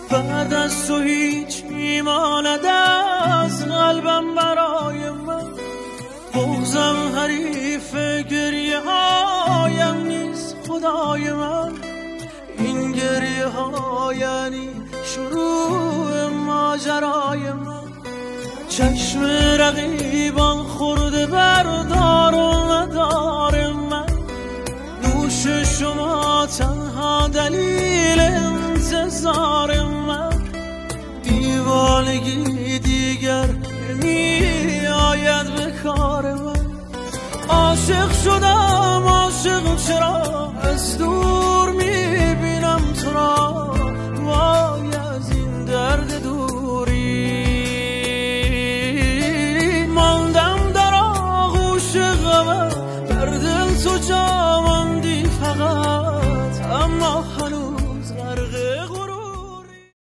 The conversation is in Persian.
بعد از تو هیچ میماند از قلبم برای من. بغضم حریف گریه هایم نیست خدای من. این گریه ها یعنی شروع ماجرای من. چشم رقیبان خورده بردار و ندار من. نوش شما تنها دلیل انتظار من. دیوانگی دیگر نمی آید به کار من. عاشق شدم عاشق چرا از دور میبینم تو را.